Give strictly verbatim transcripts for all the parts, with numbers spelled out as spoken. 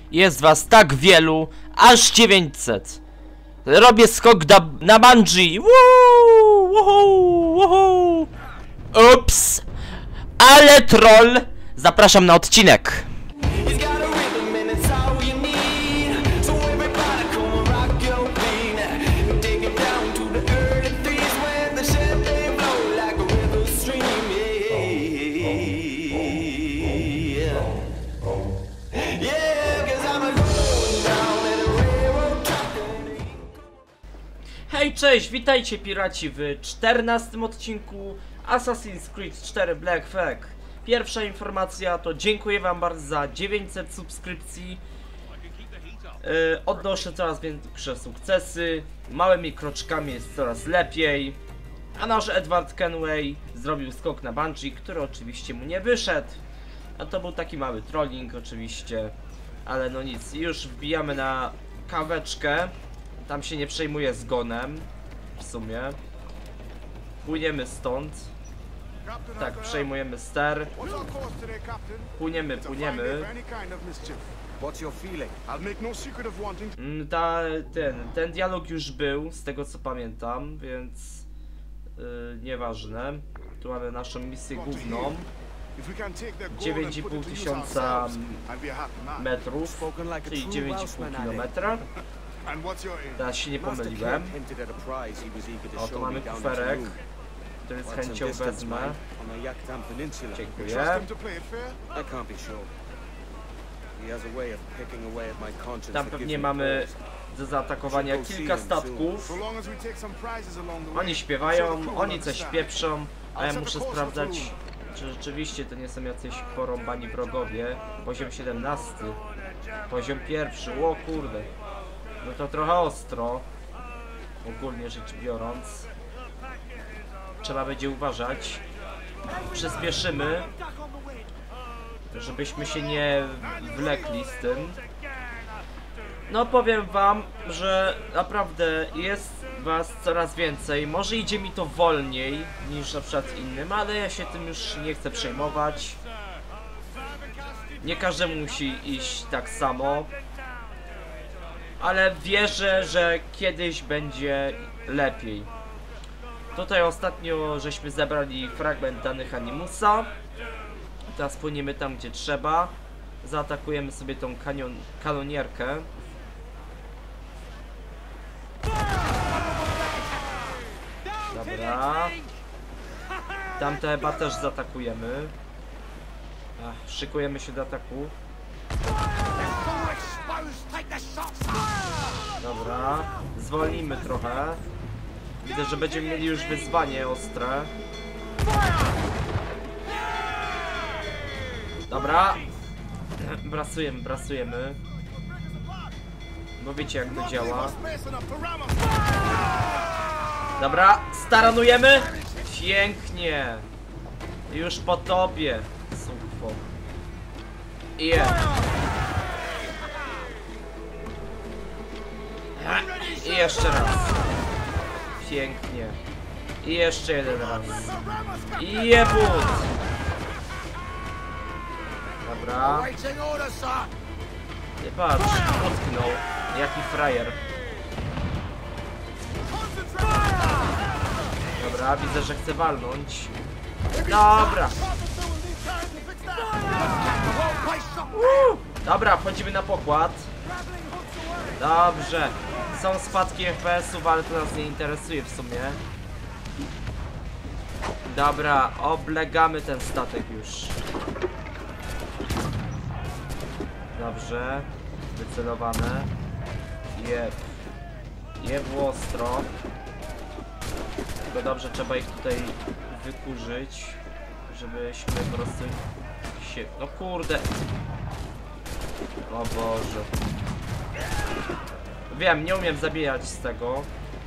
Jest was tak wielu, aż dziewięćset. Robię skok na, na bungee. Woo, woohoo, woohoo. Ups. Ale troll. Zapraszam na odcinek. Hej, cześć, witajcie piraci w czternastym odcinku Assassin's Creed cztery Black Flag. Pierwsza informacja to dziękuję wam bardzo za dziewięćset subskrypcji. Yy, odnoszę coraz większe sukcesy, małymi kroczkami jest coraz lepiej. A nasz Edward Kenway zrobił skok na bungee, który oczywiście mu nie wyszedł. A to był taki mały trolling oczywiście. Ale no nic, już wbijamy na kaweczkę. Tam się nie przejmuje zgonem, w sumie. Płyniemy stąd. Tak, przejmujemy ster. Płyniemy, płyniemy. Mm, ta, ten, ten dialog już był, z tego co pamiętam, więc yy, nieważne. Tu mamy naszą misję główną. dziewięć i pół tysiąca metrów, czyli dziewięć i pół kilometra. Teraz się nie pomyliłem. O, tu mamy kuferek, który z chęcią wezmę. Dziękuję. Tam pewnie mamy do zaatakowania kilka statków. Oni śpiewają, oni coś pieprzą, a ja muszę sprawdzać, czy rzeczywiście to nie są jacyś porąbani wrogowie. Poziom siedemnasty. Poziom pierwszy, o kurde. No to trochę ostro, ogólnie rzecz biorąc. Trzeba będzie uważać. Przyspieszymy, żebyśmy się nie wlekli z tym. No powiem wam, że naprawdę jest was coraz więcej. Może idzie mi to wolniej niż na przykład innym, ale ja się tym już nie chcę przejmować. Nie każdemu musi iść tak samo. Ale wierzę, że kiedyś będzie lepiej. Tutaj ostatnio żeśmy zebrali fragment danych Animusa. Teraz płyniemy tam, gdzie trzeba. Zaatakujemy sobie tą kanion, kanonierkę. Dobra. Tamte chyba też zaatakujemy. Ach, szykujemy się do ataku. Dobra, zwolnijmy trochę. Widzę, że będziemy mieli już wyzwanie ostre. Dobra. Brasujemy, brasujemy. Bo wiecie, jak to działa. Dobra, staranujemy. Pięknie. Już po tobie, sukwo. Yeah. I jeszcze raz. Pięknie. I jeszcze jeden raz. I jebut. Dobra. Nie patrz, utknął. Jaki frajer. Dobra, widzę, że chce walnąć. Dobra. Uuu. Dobra, wchodzimy na pokład. Dobrze. Są spadki F P S ów, ale to nas nie interesuje w sumie. Dobra, oblegamy ten statek już. Dobrze. Wycelowane. Jeb. Jeb ostro. Tylko dobrze, trzeba ich tutaj wykurzyć, żebyśmy po prostu się... No kurde. O Boże. Wiem, nie umiem zabijać z tego.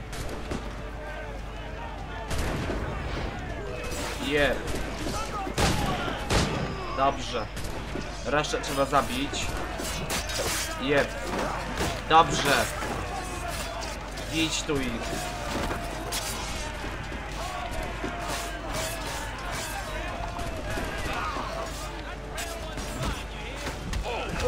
Je. Dobrze. Resztę trzeba zabić. Je. Dobrze. Idź tu ich.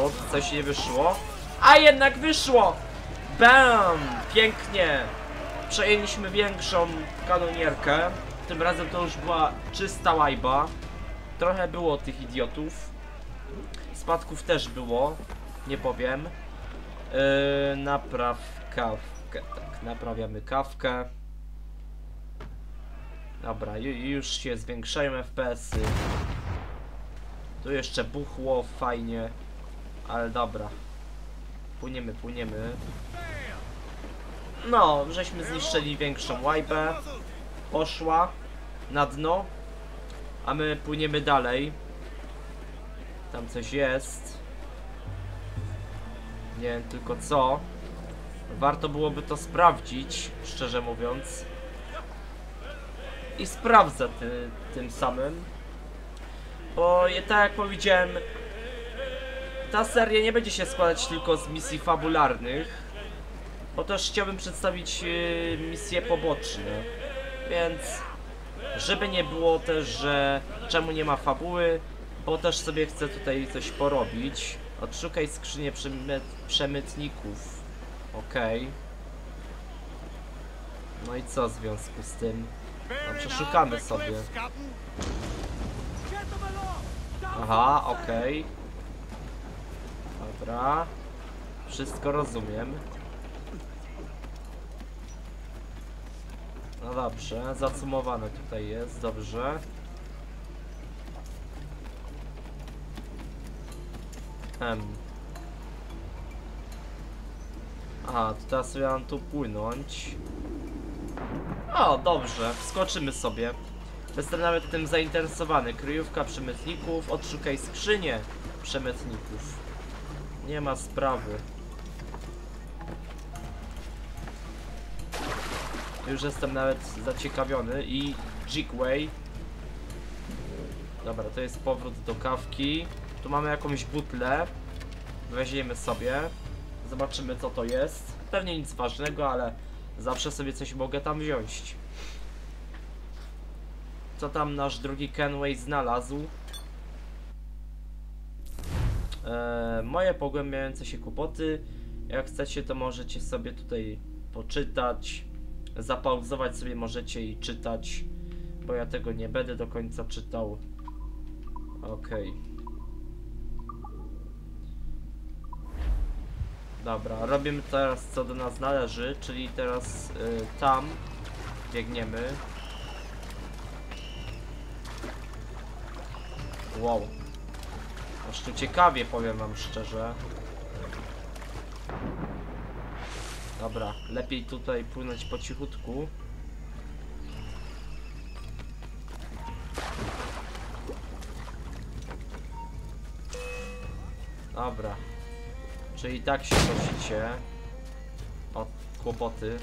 wyszło, coś nie wyszło. A jednak wyszło! Bam! Pięknie! Przejęliśmy większą kanonierkę. Tym razem to już była czysta łajba. Trochę było tych idiotów. Spadków też było, nie powiem. Yy, napraw kawkę. Tak, naprawiamy kawkę. Dobra, już się zwiększają F P S-y. Tu jeszcze buchło, fajnie. Ale dobra. Płyniemy, płyniemy. No, żeśmy zniszczyli większą łajbę. Poszła na dno. A my płyniemy dalej. Tam coś jest. Nie wiem tylko co. Warto byłoby to sprawdzić, szczerze mówiąc. I sprawdzę ty, tym samym. Bo tak jak powiedziałem, ta seria nie będzie się składać tylko z misji fabularnych. Bo też chciałbym przedstawić yy, misje poboczne. Więc żeby nie było też, że czemu nie ma fabuły, bo też sobie chcę tutaj coś porobić. Odszukaj skrzynię przemyt przemytników. Okej. Okay. No i co w związku z tym? No, przeszukamy sobie. Aha, okej. Okay. Dobra. Wszystko rozumiem. No dobrze, zacumowane tutaj jest, dobrze. Hem. Aha, to teraz sobie mam tu płynąć. O, dobrze, wskoczymy sobie. Jestem nawet tym zainteresowany. Kryjówka przemytników, odszukaj skrzynię przemytników. Nie ma sprawy. Już jestem nawet zaciekawiony i Jigway. Dobra, to jest powrót do kawki. Tu mamy jakąś butlę. Weźmiemy sobie. Zobaczymy co to jest. Pewnie nic ważnego, ale zawsze sobie coś mogę tam wziąć. Co tam nasz drugi Kenway znalazł? Eee, moje pogłębiające się kłopoty. Jak chcecie, to możecie sobie tutaj poczytać. Zapauzować sobie możecie i czytać, bo ja tego nie będę do końca czytał. Okej. Okay. Dobra, robimy teraz co do nas należy, czyli teraz yy, tam biegniemy. Wow. Aż tu ciekawie, powiem wam szczerze. Dobra, lepiej tutaj płynąć po cichutku. Dobra. Czyli tak się prosicie o kłopoty.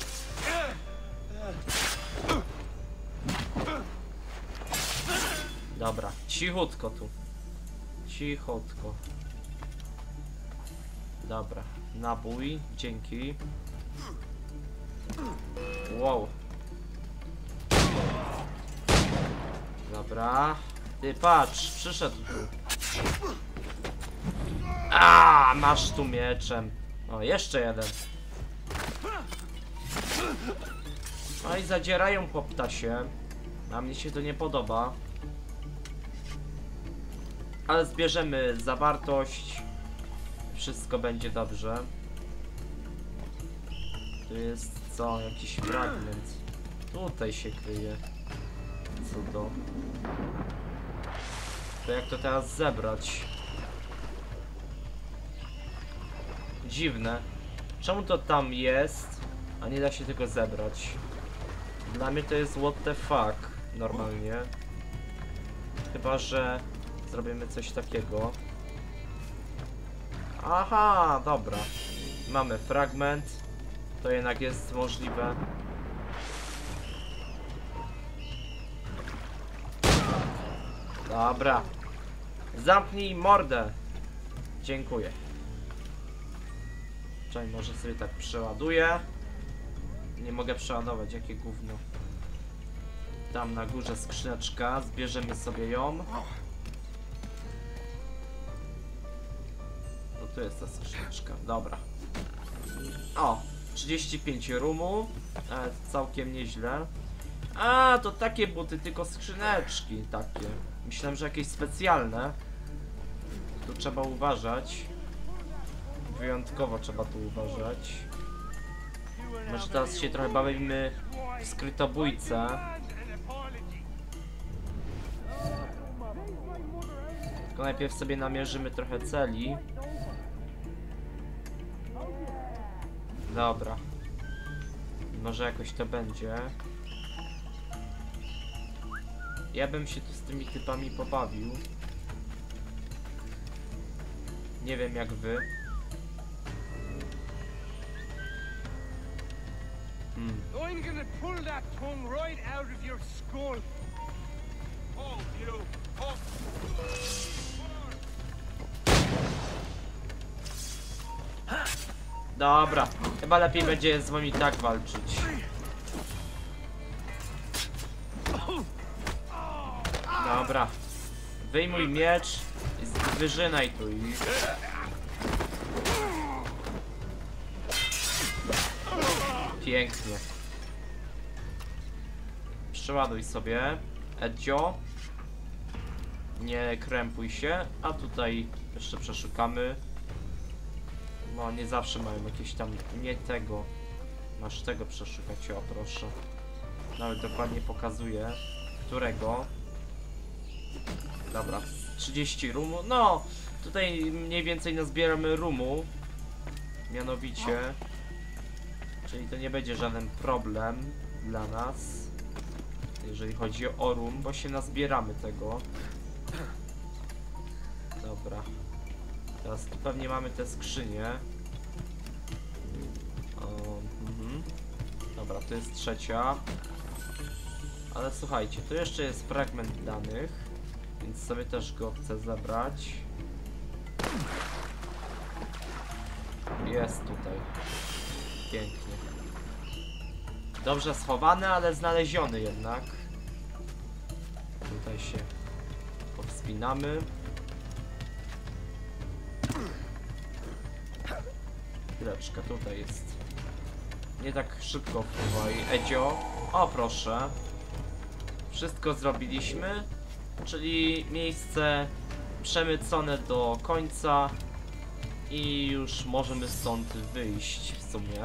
Dobra, cichutko tu. Cichutko. Dobra, nabój, dzięki. Wow. Dobra. Ty patrz, przyszedł tu. A, masz tu mieczem. O, jeszcze jeden. No i zadzierają po ptasie. A mnie się to nie podoba. Ale zbierzemy zawartość. Wszystko będzie dobrze. Tu jest co? Jakiś fragment. Tutaj się kryje. Co to? To jak to teraz zebrać? Dziwne. Czemu to tam jest, a nie da się tego zebrać? Dla mnie to jest what the fuck. Normalnie. Chyba że zrobimy coś takiego. Aha, dobra. Mamy fragment. To jednak jest możliwe. Dobra. Zamknij mordę. Dziękuję. Czekaj, może sobie tak przeładuję. Nie mogę przeładować, jakie gówno. Tam na górze skrzyneczka, zbierzemy sobie ją. tu jest ta skrzyneczka, dobra. O, trzydzieści pięć rumu, e, całkiem nieźle. A, to takie buty, tylko skrzyneczki takie. Myślałem, że jakieś specjalne. Tu trzeba uważać. Wyjątkowo trzeba tu uważać. Może teraz się trochę bawimy w skrytobójcę. Tylko najpierw sobie namierzymy trochę celi. Dobra. Może jakoś to będzie. Ja bym się tu z tymi typami pobawił. Nie wiem jak wy. Hmm. I'm gonna pull that tongue right out of your skull. Oh, you. Oh. Dobra, chyba lepiej będzie z wami tak walczyć. Dobra. Wyjmuj miecz i wyżynaj tu i... Pięknie. Przeładuj sobie. Edzio. Nie krępuj się. A tutaj jeszcze przeszukamy. No nie zawsze mają jakieś tam... Nie tego. Masz tego przeszukać, o proszę. Nawet dokładnie pokazuje, którego. Dobra, trzydzieści rumu. No, tutaj mniej więcej nazbieramy rumu. Mianowicie. Czyli to nie będzie żaden problem dla nas, jeżeli chodzi o rum, bo się nazbieramy tego. Dobra. Teraz tu pewnie mamy te skrzynie. O, mhm. Dobra, to jest trzecia. Ale słuchajcie, tu jeszcze jest fragment danych, więc sobie też go chcę zebrać. Jest tutaj. Pięknie. Dobrze schowany, ale znaleziony jednak. Tutaj się powspinamy. Chwileczkę, tutaj jest. Nie tak szybko wpływaj, Edzio. O proszę. Wszystko zrobiliśmy. Czyli miejsce przemycone do końca. I już możemy stąd wyjść w sumie.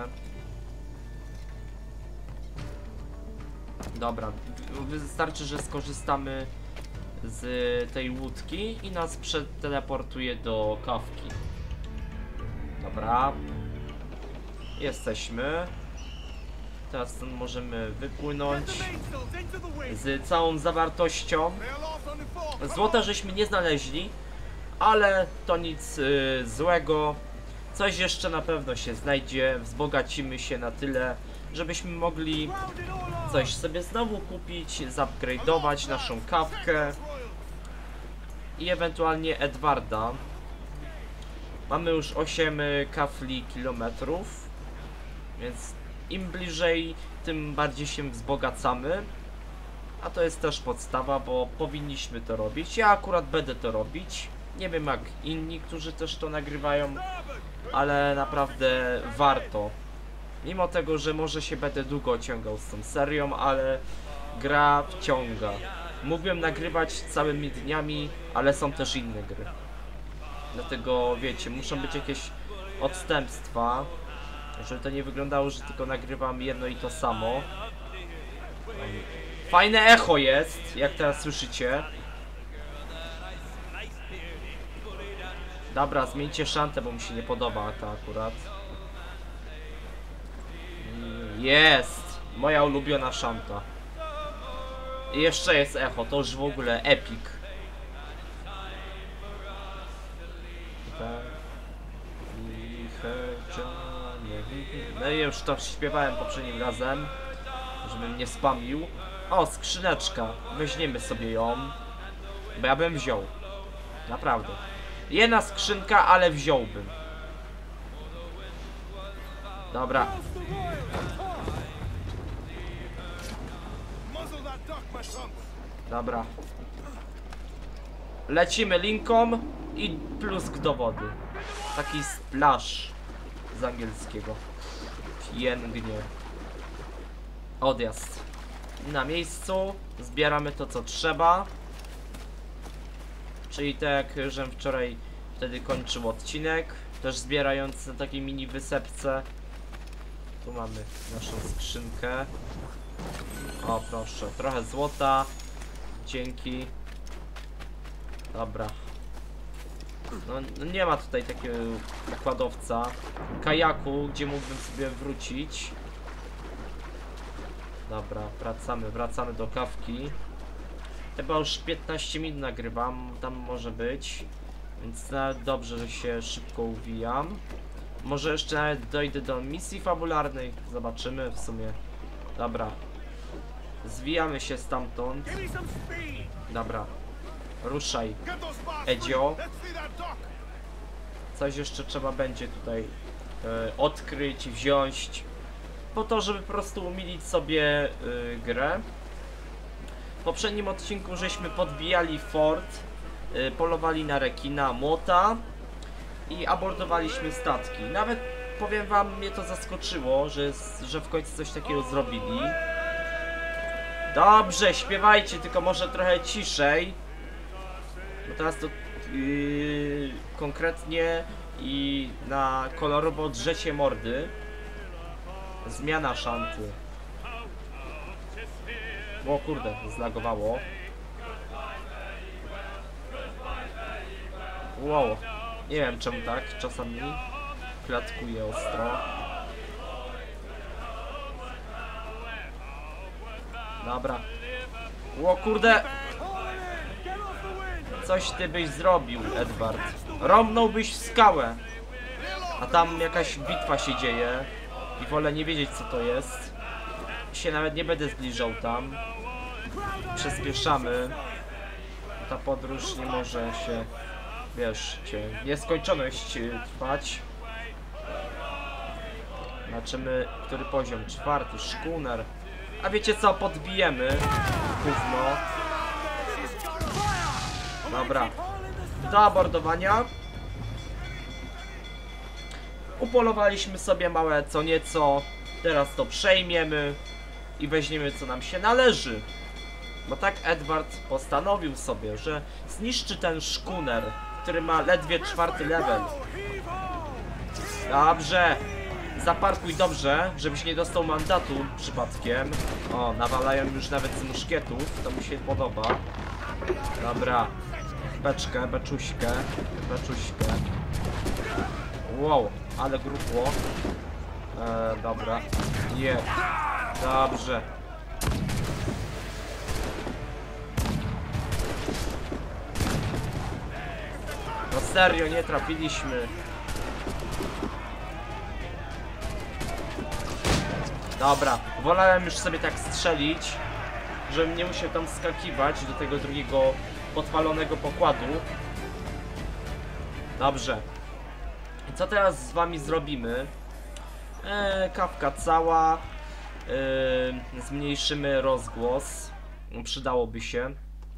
Dobra, wystarczy, że skorzystamy z tej łódki i nas przeteleportuje do kawki. Dobra. Jesteśmy. Teraz stąd możemy wypłynąć z całą zawartością. Złota żeśmy nie znaleźli, ale to nic y, złego. Coś jeszcze na pewno się znajdzie. Wzbogacimy się na tyle, żebyśmy mogli coś sobie znowu kupić, zupgrade'ować naszą kawkę i ewentualnie Edwarda. Mamy już osiem kafli kilometrów, więc im bliżej, tym bardziej się wzbogacamy. A to jest też podstawa, bo powinniśmy to robić. Ja akurat będę to robić. Nie wiem jak inni, którzy też to nagrywają, ale naprawdę warto. Mimo tego, że może się będę długo ciągał z tą serią, ale gra wciąga. Mógłbym nagrywać całymi dniami, ale są też inne gry. Dlatego wiecie, muszą być jakieś odstępstwa, żeby to nie wyglądało, że tylko nagrywam jedno i to samo. Fajne echo jest, jak teraz słyszycie. Dobra, zmieńcie szantę, bo mi się nie podoba ta akurat. Jest! Moja ulubiona szanta. I jeszcze jest echo, to już w ogóle epic. No i już to śpiewałem poprzednim razem, żebym nie spamił. O, skrzyneczka. Weźmiemy sobie ją, bo ja bym wziął. Naprawdę. Jedna skrzynka, ale wziąłbym. Dobra. Dobra. Lecimy linką i plusk do wody. Taki splash z angielskiego. Pięknie. Odjazd. Na miejscu. Zbieramy to, co trzeba. Czyli tak jak żem wczoraj wtedy kończył odcinek. Też zbierając na takiej mini wysepce. Tu mamy naszą skrzynkę. O, proszę. Trochę złota. Dzięki. Dobra. No, no nie ma tutaj takiego układowca. Kajaku, gdzie mógłbym sobie wrócić. Dobra, wracamy, wracamy do kawki. Chyba już piętnaście minut nagrywam, tam może być. Więc nawet dobrze, że się szybko uwijam. Może jeszcze nawet dojdę do misji fabularnej. Zobaczymy w sumie. Dobra. Zwijamy się stamtąd. Dobra. Ruszaj, Edzio. Coś jeszcze trzeba będzie tutaj e, odkryć, wziąć. Po to, żeby po prostu umilić sobie e, grę. W poprzednim odcinku żeśmy podbijali fort, e, polowali na rekina, młota i abordowaliśmy statki. Nawet powiem wam, mnie to zaskoczyło, że, że w końcu coś takiego zrobili. Dobrze, śpiewajcie, tylko może trochę ciszej. Bo teraz to yy, konkretnie i na kolorowo drzecie mordy. Zmiana szanty. O kurde, zlagowało. Wow, nie wiem czemu tak, czasami klatkuje ostro. Dobra. O kurde. Coś ty byś zrobił, Edward. Rąbnąłbyś w skałę. A tam jakaś bitwa się dzieje. I wolę nie wiedzieć, co to jest. Się nawet nie będę zbliżał tam. Przyspieszamy. Ta podróż nie może się, wiesz, cię, nieskończoność trwać. Zobaczymy, który poziom. Czwarty, szkuner. A wiecie co, podbijemy gówno. Dobra. Do abordowania. Upolowaliśmy sobie małe co nieco. Teraz to przejmiemy i weźmiemy, co nam się należy. Bo tak Edward postanowił sobie, że zniszczy ten szkuner, który ma ledwie czwarty level. Dobrze. Zaparkuj dobrze, żebyś nie dostał mandatu przypadkiem. O, nawalają już nawet z muszkietów, to mi się podoba. Dobra. Beczkę, beczuśkę, beczuśkę. Wow, ale grupło. Eee, dobra. Nie. Dobrze. No serio, nie trafiliśmy. Dobra, wolałem już sobie tak strzelić, żebym nie musiał tam skakiwać do tego drugiego podpalonego pokładu. Dobrze. I co teraz z wami zrobimy? Eee, kawka cała. Eee, zmniejszymy rozgłos. Przydałoby się.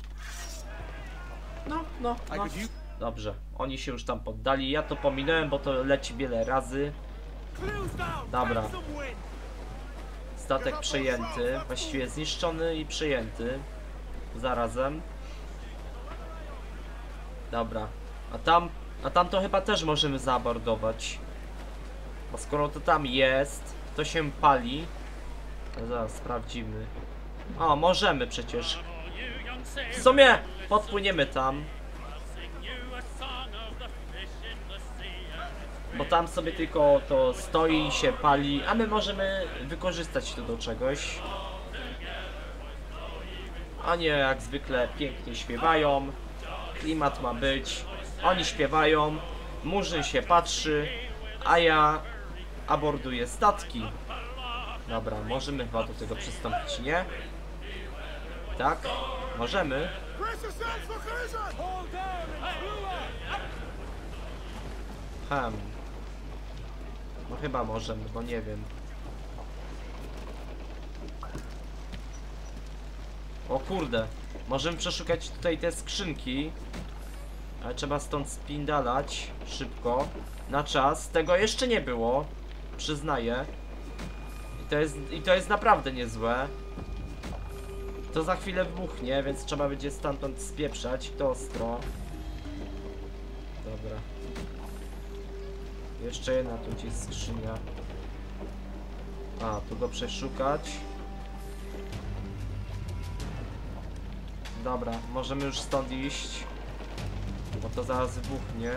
No, no, no. Dobrze, oni się już tam poddali. Ja to pominąłem, bo to leci wiele razy. Dobra. Statek przejęty. Właściwie zniszczony i przejęty. Zarazem. Dobra. A tam, a tam to chyba też możemy zaabordować. Bo skoro to tam jest, to się pali. No zaraz sprawdzimy. O, możemy przecież. W sumie podpłyniemy tam. Bo tam sobie tylko to stoi i się pali, a my możemy wykorzystać to do czegoś. Oni jak zwykle pięknie śpiewają. Klimat ma być. Oni śpiewają. Murzyn się patrzy, a ja aborduję statki. Dobra, możemy chyba do tego przystąpić, nie? Tak? Możemy. Hmm. No chyba możemy, bo nie wiem. O kurde. Możemy przeszukać tutaj te skrzynki. Ale trzeba stąd spindalać szybko, na czas. Tego jeszcze nie było, przyznaję. I to jest, i to jest naprawdę niezłe. To za chwilę wybuchnie, więc trzeba będzie stamtąd spieprzać. To ostro. Dobra. Jeszcze jedna tu gdzieś skrzynia. A, tu go przeszukać. Dobra, możemy już stąd iść. Bo to zaraz wybuchnie.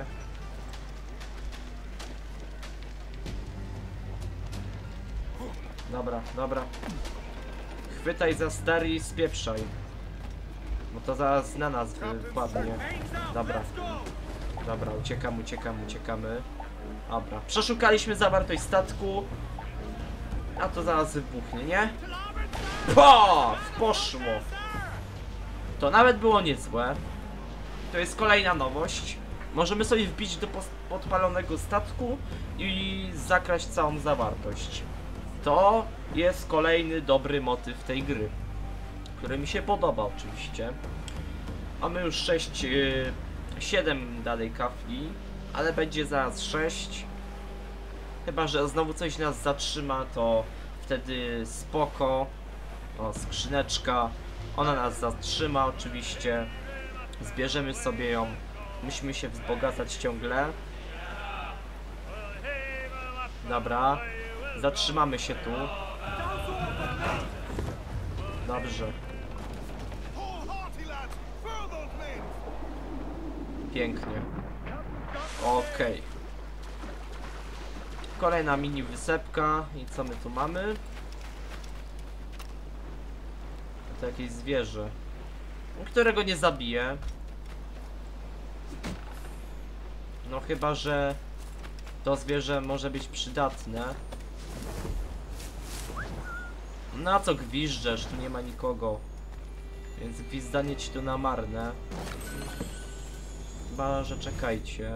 Dobra, dobra. Chwytaj za stery i spieprzaj. Bo to zaraz na nas wypadnie. Dobra. Dobra, uciekam, uciekam, uciekamy. Dobra, przeszukaliśmy zawartość statku. A to zaraz wybuchnie, nie? Po! Poszło! To nawet było niezłe. To jest kolejna nowość. Możemy sobie wbić do podpalonego statku i zakraść całą zawartość. To jest kolejny dobry motyw tej gry, który mi się podoba oczywiście. Mamy już sześć, siedem dalej kafli, ale będzie zaraz sześć. Chyba że znowu coś nas zatrzyma, to wtedy spoko. O, skrzyneczka. Ona nas zatrzyma oczywiście. Zbierzemy sobie ją. Musimy się wzbogacać ciągle. Dobra. Zatrzymamy się tu. Dobrze. Pięknie. Okej. Okay. Kolejna mini wysepka. I co my tu mamy? To jakieś zwierzę, którego nie zabiję. No chyba że to zwierzę może być przydatne. Na co gwiżdżesz? Tu nie ma nikogo. Więc gwizdanie ci tu na marne. Chyba że czekajcie.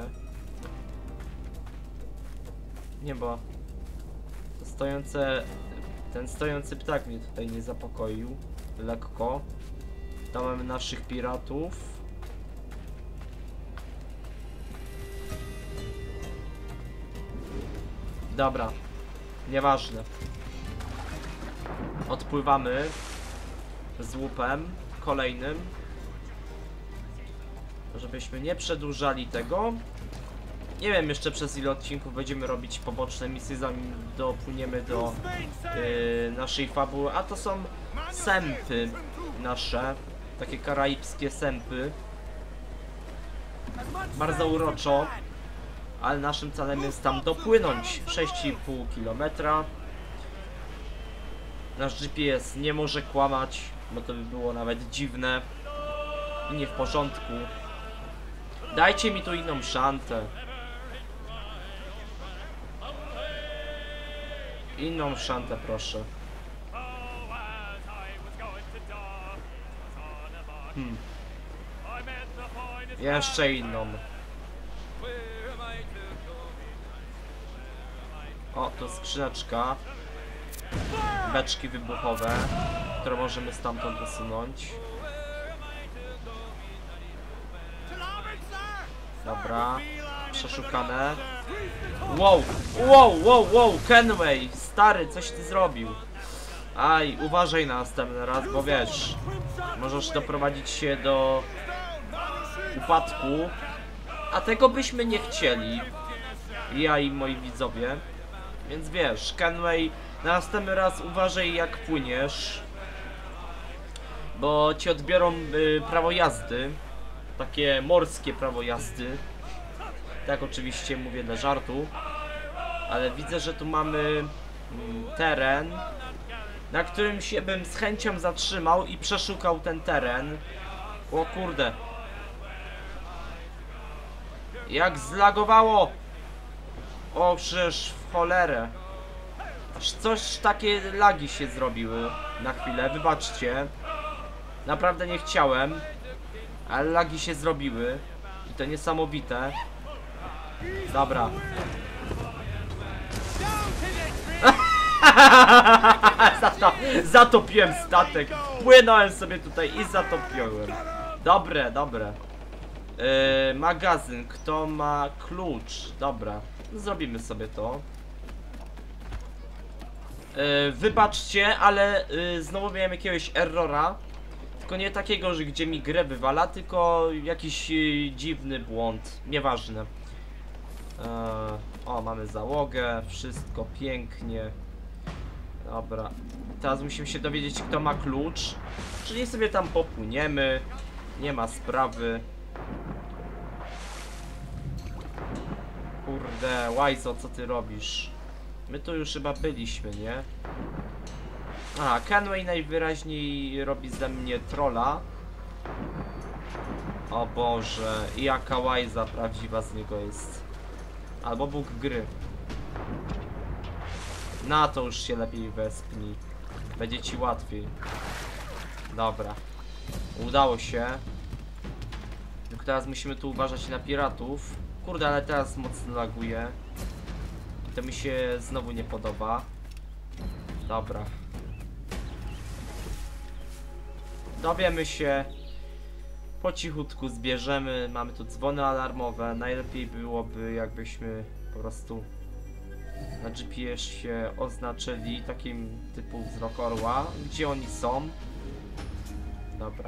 Nie, bo to stojące, ten stojący ptak mnie tutaj nie zapokoił. Lekko. Tam mamy naszych piratów. Dobra. Nieważne. Odpływamy z łupem kolejnym. Żebyśmy nie przedłużali tego. Nie wiem jeszcze przez ile odcinków będziemy robić poboczne misje, zanim dopłyniemy do yy, naszej fabuły. A to są sępy nasze. Takie karaibskie sępy. Bardzo uroczo. Ale naszym celem jest tam dopłynąć sześć i pół kilometra. Nasz G P S nie może kłamać, bo to by było nawet dziwne i nie w porządku. Dajcie mi tu inną szantę. Inną szantę, proszę. Hmm. Jeszcze inną. O, to skrzyneczka. Beczki wybuchowe, które możemy stamtąd usunąć. Dobra. Przeszukane. Wow, wow, wow, wow, Kenway, stary, coś ty zrobił. Aj, uważaj na następny raz, bo wiesz, możesz doprowadzić się do upadku, a tego byśmy nie chcieli, ja i moi widzowie. Więc wiesz, Kenway, na następny raz uważaj jak płyniesz, bo ci odbiorą y, prawo jazdy, takie morskie prawo jazdy. Tak oczywiście mówię dla żartu, ale widzę, że tu mamy mm, teren, na którym się bym z chęcią zatrzymał i przeszukał ten teren. O kurde. Jak zlagowało! O, przecież w cholerę. Aż coś takie lagi się zrobiły na chwilę, wybaczcie. Naprawdę nie chciałem, ale lagi się zrobiły. I to niesamowite. Dobra. Zato, zatopiłem statek. Płynąłem sobie tutaj i zatopiłem. Dobre, dobre. Yy, magazyn, kto ma klucz? Dobra, zrobimy sobie to. Yy, wybaczcie, ale yy, znowu miałem jakiegoś errora. Tylko nie takiego, że gdzie mi grę wywala, tylko jakiś yy, dziwny błąd. Nieważne. Yy, o, mamy załogę, wszystko pięknie. Dobra. Teraz musimy się dowiedzieć, kto ma klucz. Czyli sobie tam popłyniemy. Nie ma sprawy. Kurde, Łajzo, co ty robisz? My tu już chyba byliśmy, nie? Aha, Kenway najwyraźniej robi ze mnie trolla. O Boże, i jaka Łajza prawdziwa z niego jest. Albo Bóg gry. Na to już się lepiej wespnij. Będzie ci łatwiej. Dobra. Udało się. Tylko teraz musimy tu uważać na piratów. Kurde, ale teraz mocno laguje. To mi się znowu nie podoba. Dobra. Dowiemy się. Po cichutku zbierzemy. Mamy tu dzwony alarmowe. Najlepiej byłoby, jakbyśmy po prostu na G P S się oznaczyli takim typu wzrok orła. Gdzie oni są? Dobra.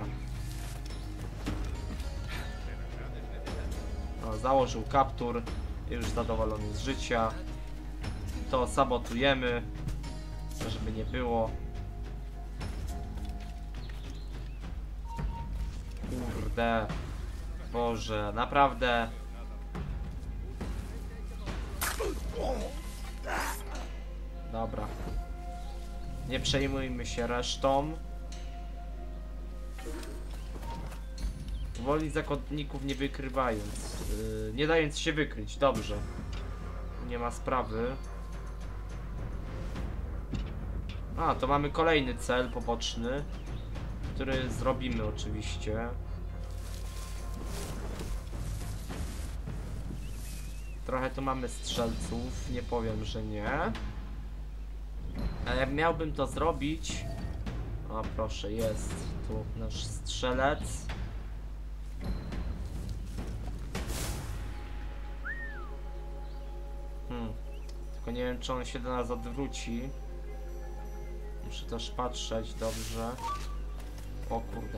O, założył kaptur. Już zadowolony z życia. To sabotujemy, żeby nie było. Kurde. Boże, naprawdę. Dobra. Nie przejmujmy się resztą. Woli zakładników nie wykrywając. Yy, nie dając się wykryć. Dobrze. Nie ma sprawy. A, to mamy kolejny cel poboczny, który zrobimy oczywiście. Trochę tu mamy strzelców, nie powiem, że nie. Ale jak miałbym to zrobić... O, proszę, jest tu nasz strzelec. Hmm. Tylko nie wiem, czy on się do nas odwróci. Muszę też patrzeć dobrze. O kurde.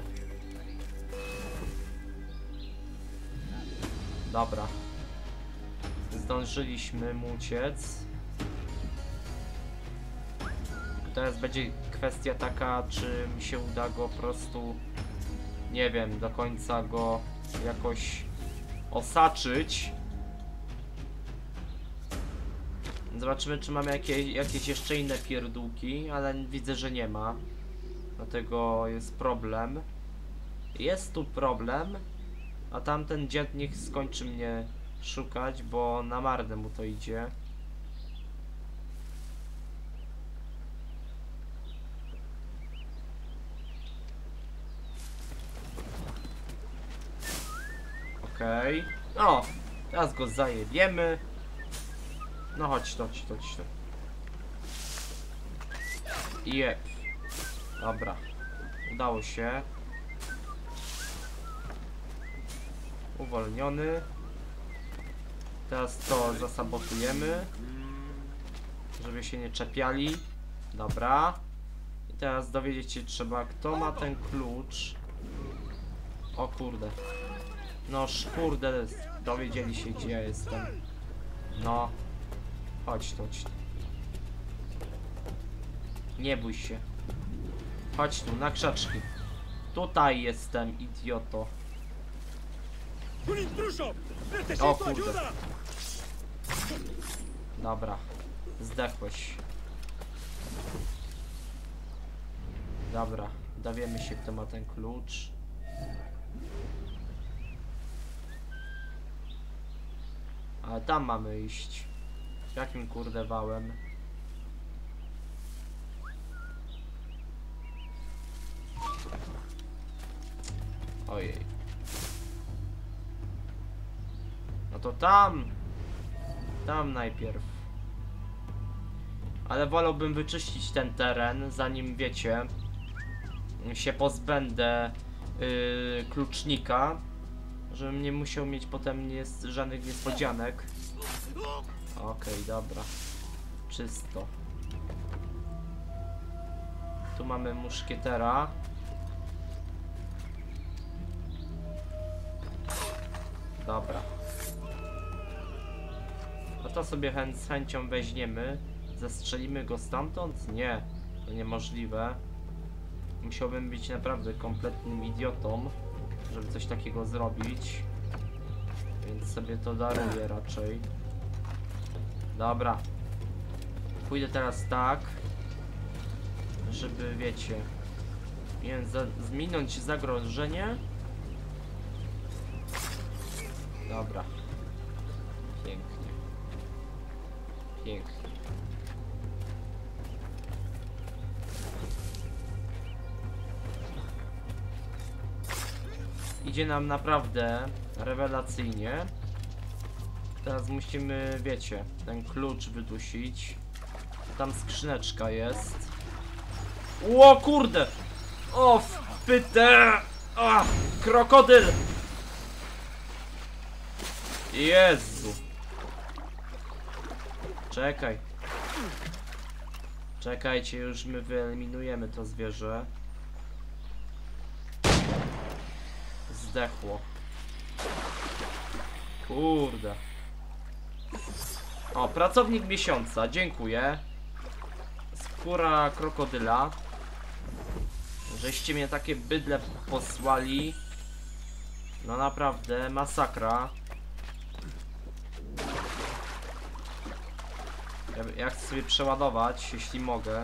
Dobra. Zdążyliśmy mu uciec. Teraz będzie kwestia taka, czy mi się uda go po prostu, nie wiem, do końca go jakoś osaczyć. Zobaczymy, czy mamy jakieś, jakieś jeszcze inne pierdółki, ale widzę, że nie ma. Dlatego jest problem. Jest tu problem, a tamten dziad niech skończy mnie szukać, bo na marne mu to idzie. Okej. Okay. O! Teraz go zajebiemy. No chodź to, chodź to, chodź to. Jep. Dobra. Udało się. Uwolniony. Teraz to zasabotujemy, żeby się nie czepiali. Dobra. I teraz dowiedzieć się trzeba, kto ma ten klucz. O kurde. No kurde, dowiedzieli się, gdzie ja jestem. No. Chodź tu, chodź tu. Nie bój się. Chodź tu, na krzaczki. Tutaj jestem, idioto. O kurde. Dobra. Zdechłeś. Dobra. Dowiemy się, kto ma ten klucz. Ale tam mamy iść. Jakim kurde wałem? Ojej. No to tam. Tam najpierw. Ale wolałbym wyczyścić ten teren, zanim wiecie, się pozbędę yy, klucznika. Żebym nie musiał mieć potem nie, żadnych niespodzianek. Okej, okay, dobra. Czysto. Tu mamy muszkietera. Dobra. No to sobie chę z chęcią weźmiemy. Zastrzelimy go stamtąd? Nie. To niemożliwe. Musiałbym być naprawdę kompletnym idiotą, żeby coś takiego zrobić. Więc sobie to daruję raczej. Dobra. Pójdę teraz tak, żeby, wiecie, miałem za zminąć zagrożenie. Dobra. Pięknie. Pięknie. Idzie nam naprawdę rewelacyjnie. Teraz musimy, wiecie, ten klucz wydusić. Tam skrzyneczka jest. Ło kurde! O wpytę! O, krokodyl! Jezu! Czekaj. Czekajcie, już my wyeliminujemy to zwierzę. Zdechło. Kurde. O, pracownik miesiąca, dziękuję. Skóra krokodyla. Żeście mnie takie bydle posłali. No naprawdę, masakra. Ja, ja chcę sobie przeładować, jeśli mogę.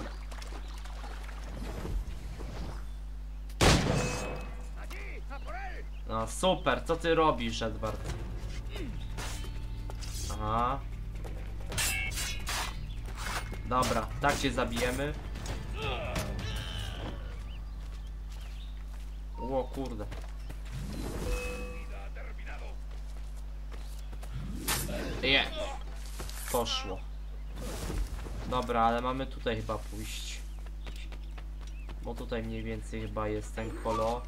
No super, co ty robisz, Edward? Aha. Dobra, tak cię zabijemy. Ło kurde. Je. Poszło. Dobra, ale mamy tutaj chyba pójść. Bo tutaj mniej więcej chyba jest ten kolo.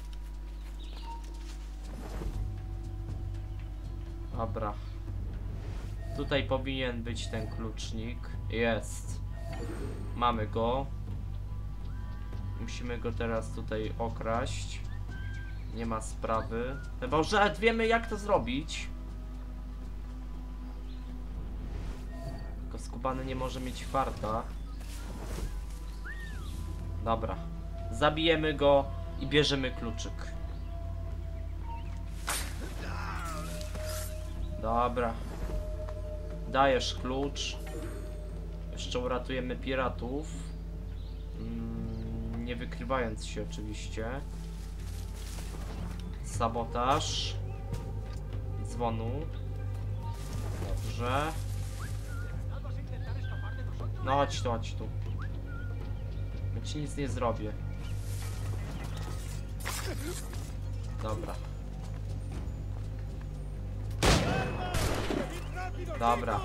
Dobra. Tutaj powinien być ten klucznik. Jest. Mamy go. Musimy go teraz tutaj okraść. Nie ma sprawy. Chyba że nawet wiemy jak to zrobić. Tylko skubany nie może mieć farta. Dobra. Zabijemy go i bierzemy kluczyk. Dobra. Dajesz klucz. Jeszcze uratujemy piratów. Mm, nie wykrywając się oczywiście. Sabotaż. Dzwonu. Dobrze. No chodź tu, chodź tu. Ja ci nic nie zrobię. Dobra. Dobra.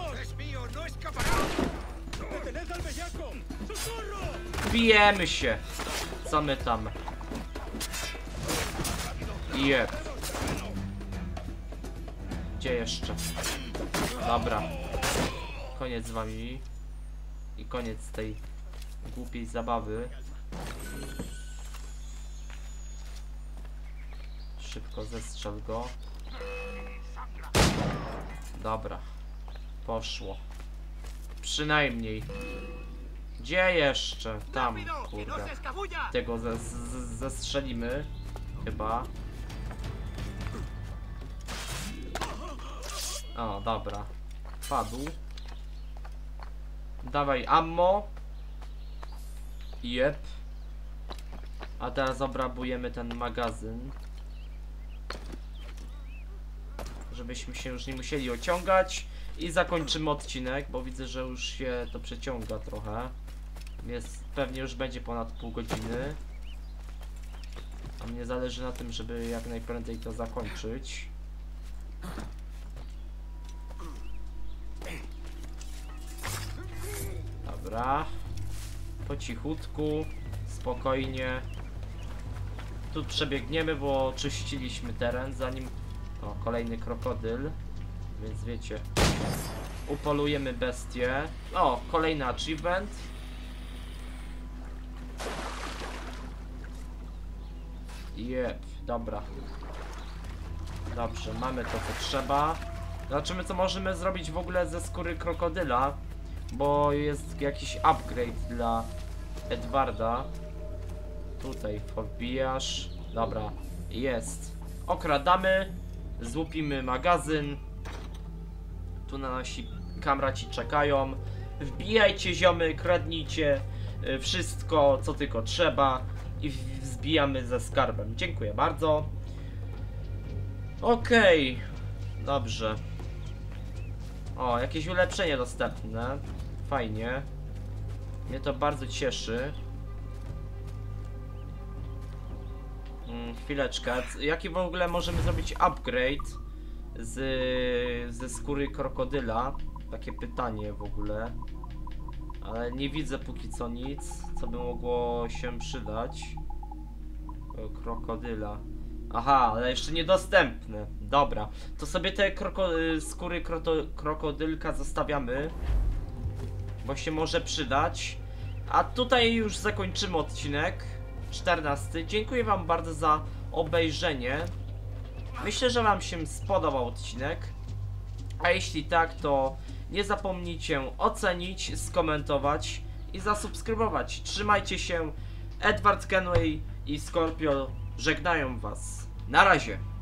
Bijemy się. Co my tam? Jeb. Gdzie jeszcze? Dobra. Koniec z wami. I koniec tej głupiej zabawy. Szybko zestrzel go. Dobra. Poszło. Przynajmniej. Gdzie jeszcze? Tam, kurde. Tego ze, z, zestrzelimy. Chyba. O, dobra. Padł. Dawaj ammo. Jep. A teraz obrabujemy ten magazyn. Żebyśmy się już nie musieli ociągać. I zakończymy odcinek, bo widzę, że już się to przeciąga trochę. Jest, pewnie już będzie ponad pół godziny. A mnie zależy na tym, żeby jak najprędzej to zakończyć. Dobra. Po cichutku, spokojnie. Tu przebiegniemy, bo czyściliśmy teren, zanim O, kolejny krokodyl. Więc wiecie. Upolujemy bestię. O, kolejny achievement. Jep, dobra. Dobrze, mamy to co trzeba. Zobaczymy co możemy zrobić w ogóle ze skóry krokodyla. Bo jest jakiś upgrade dla Edwarda. Tutaj wbijasz. Dobra, jest. Okradamy. Złupimy magazyn. Tu na nasi kamraci czekają. Wbijajcie ziomy, kradnijcie y, wszystko co tylko trzeba. I w- zbijamy ze skarbem. Dziękuję bardzo. Okej. Okay. Dobrze. O, jakieś ulepszenie dostępne. Fajnie. Mnie to bardzo cieszy. Hmm, chwileczkę. C- Jaki w ogóle możemy zrobić upgrade z, ze skóry krokodyla? Takie pytanie w ogóle. Ale nie widzę póki co nic, co by mogło się przydać. E, Krokodyla. Aha, ale jeszcze niedostępne. Dobra, to sobie te kroko y, skóry kroto krokodylka zostawiamy, bo się może przydać. A tutaj już zakończymy odcinek czternasty. Dziękuję wam bardzo za obejrzenie. Myślę, że wam się spodobał odcinek. A jeśli tak, to nie zapomnijcie ocenić, skomentować i zasubskrybować. Trzymajcie się. Edward Kenway i Scorpio żegnają was. Na razie.